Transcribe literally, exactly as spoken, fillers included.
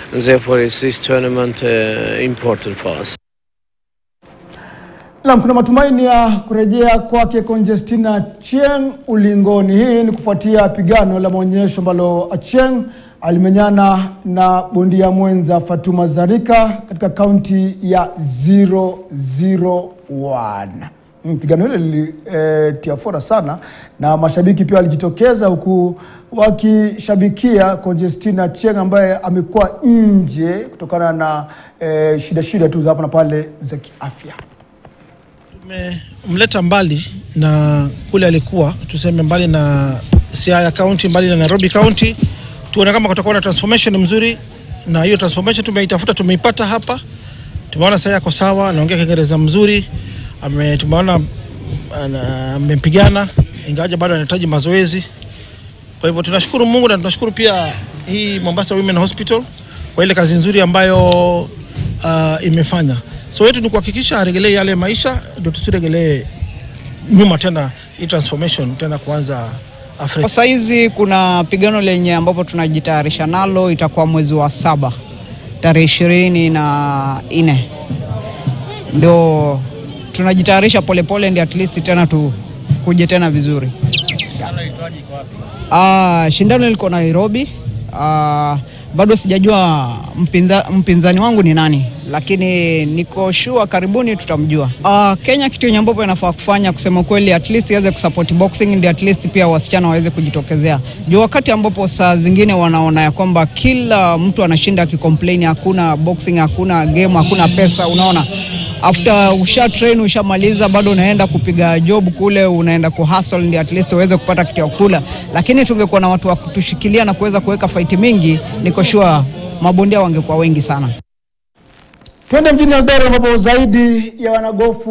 and therefore is this tournament uh, important for us. Na kuna matumaini ya kurejea kwake Conjestina Achieng ulingoni. Hii ni kufuatia pigano la maonyesho ambalo Achieng alimenyana na bondia mwenza Fatuma Zarika katika kaunti ya zero zero one. Pigano hili lilitia fora sana na mashabiki pia walijitokeza huku wakishabikia Conjestina Achieng ambaye amekuwa nje kutokana na e, shida shida tu za hapa na pale za kiafya. Mleta mbali na kule alikuwa, tuseme mbali na Siaya County, mbali na Nairobi County. Tuona kama kutakuwa na transformation mzuri, na hiyo transformation tumeitafuta, tumeipata hapa. Tumeona sasa yako sawa, anaongea Kiingereza mzuri. Ame tumeona amepigana, ingawa bado anahitaji mazoezi. Kwa hivyo tunashukuru Mungu na tunashukuru pia hii Mombasa Women Hospital kwa ile kazi nzuri ambayo uh, imefanya. So yetu ni kuhakikisha aregelee yale maisha, ndio tusiregelee nyuma tena hii transformation tena kuanza Afrika. Kwa saizi kuna pigano lenye ambapo tunajitayarisha nalo, itakuwa mwezi wa saba tarehe ishirini na nne. Ndio tunajitayarisha polepole ndio at least tena tu kuje tena vizuri. Ah, shindano liko Nairobi. Ah, bado sijajua mpinza, mpinzani wangu ni nani, lakini niko sure karibuni tutamjua. Uh, Kenya kitu yenye ambapo inafaa kufanya kusema kweli at least iweze kusupport boxing, ndio at least pia wasichana waweze kujitokezea. Juu wakati ambapo saa zingine wanaona ya kwamba kila mtu anashinda akicomplain hakuna boxing, hakuna game, hakuna pesa, unaona. After usha train ushamaliza bado unaenda kupiga job kule, unaenda kuhustle ndio at least uweze kupata kitu ya kula. Lakini tungekuwa na watu wa kutushikilia na kuweza kuweka fight mingi, niko sure mabondia wangekuwa wengi sana. Twende mjini Eldoret ambapo zaidi ya wanagofu